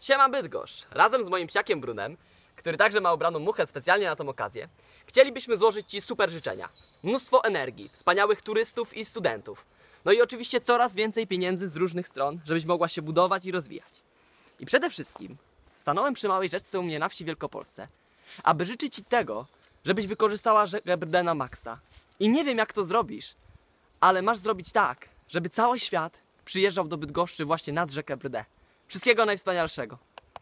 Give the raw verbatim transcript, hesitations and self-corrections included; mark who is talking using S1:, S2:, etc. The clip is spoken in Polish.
S1: Siema Bydgoszcz! Razem z moim psiakiem Brunem, który także ma ubraną muchę specjalnie na tą okazję, chcielibyśmy złożyć Ci super życzenia. Mnóstwo energii, wspaniałych turystów i studentów. No i oczywiście coraz więcej pieniędzy z różnych stron, żebyś mogła się budować i rozwijać. I przede wszystkim stanąłem przy małej rzeczce u mnie na wsi w Wielkopolsce, aby życzyć Ci tego, żebyś wykorzystała rzekę Brdę na maksa. I nie wiem, jak to zrobisz, ale masz zrobić tak, żeby cały świat przyjeżdżał do Bydgoszczy właśnie nad rzekę Brdę. Wszystkiego najwspanialszego.